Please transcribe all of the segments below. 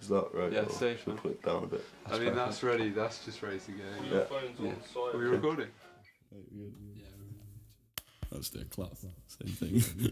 Is that right? Yeah, safe, man. Put it down a bit. I mean, that's ready. That's just ready to go. Yeah. Are we recording? Yeah. That's their clap. Same thing.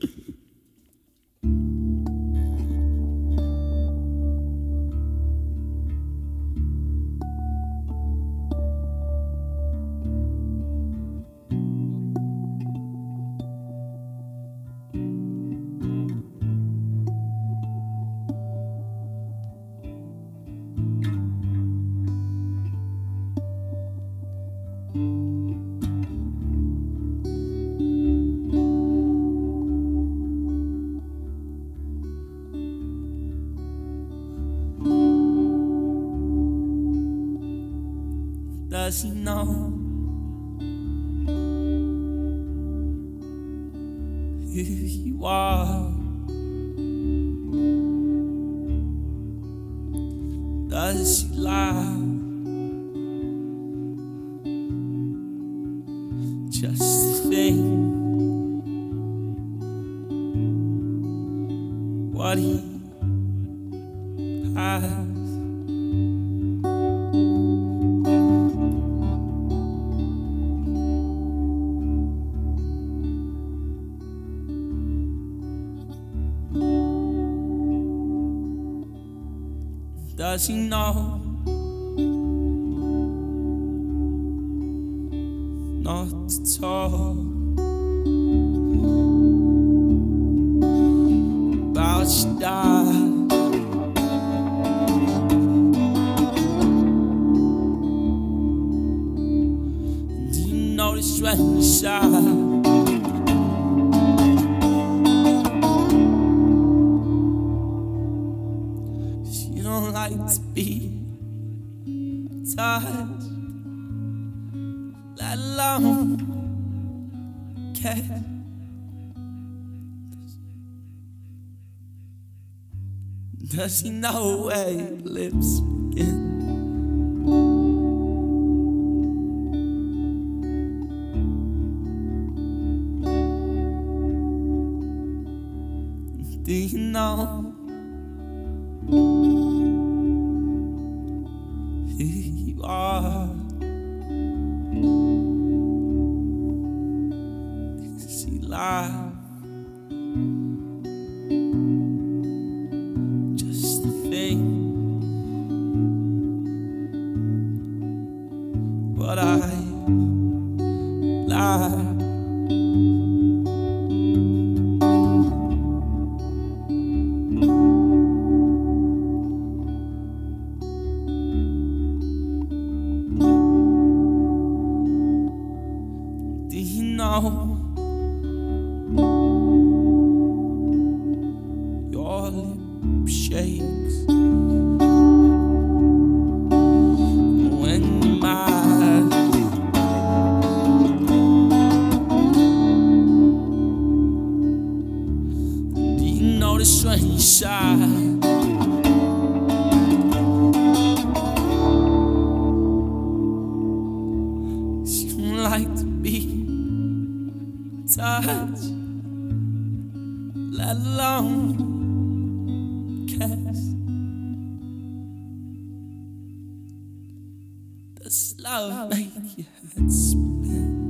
Does he know who you are? Does he lie just to think what he has? Does he know not to talk about your dad? Do you notice when you're sad? Don't like to be touched, let alone care. Does he know where your lips begin? Do you know who you are? Does he laugh just to think what I laugh? Do you know your lip shakes when you're mad? Do you notice when you're shy? You like to be touch, let alone kiss. Does love make your head spin?